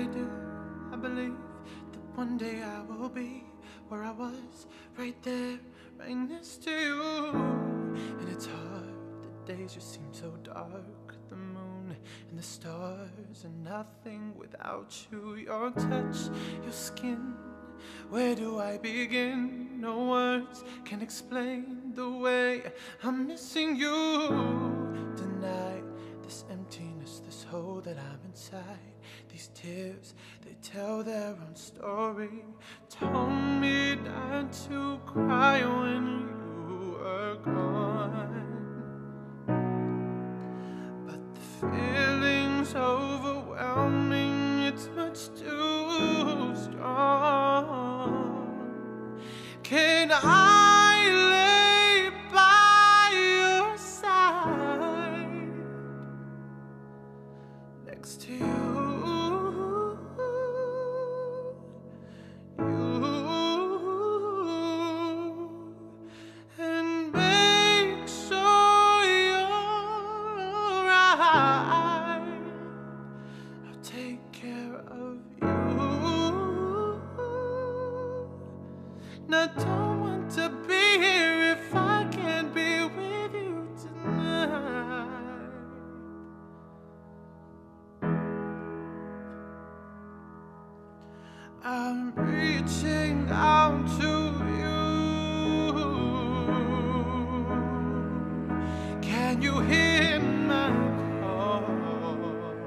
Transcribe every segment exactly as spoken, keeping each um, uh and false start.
do. I believe that one day I will be where I was, right there, right next to you. And it's hard, the days just seem so dark. The moon and the stars are nothing without you. Your touch, your skin, where do I begin? No words can explain the way I'm missing you. Tonight, this emptiness, this hole that I'm inside, these tears, they tell their own story. Told me not to cry when you were gone, but the feeling's overwhelming, it's much too strong. Can I lay by your side next to you? I don't want to be here if I can't be with you tonight. I'm reaching out to you. Can you hear my call?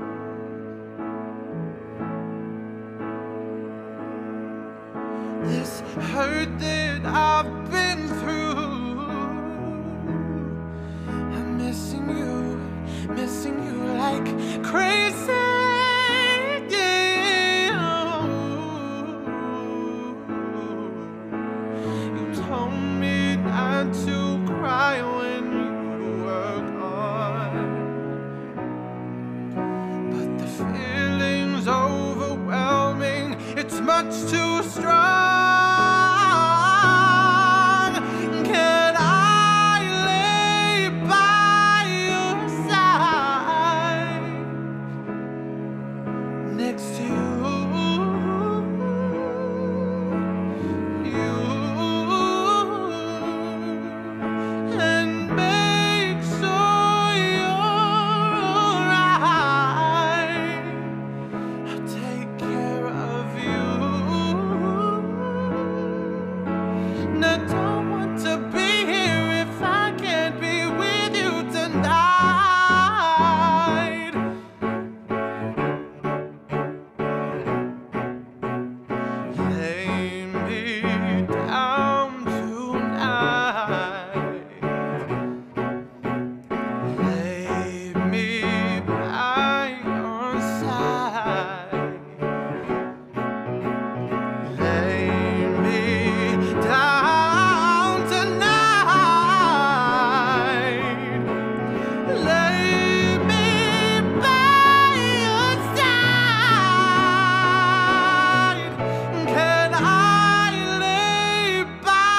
This hurt that I've been through, I'm missing you, missing you like crazy. Yeah. You told me not to cry when you were gone, but the feeling's overwhelming, it's much too strong. Next to you, you, and make sure you're alright. I'll take care of you. And I don't want to be here if I can't be with you tonight.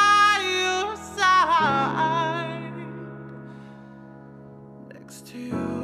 Next to you.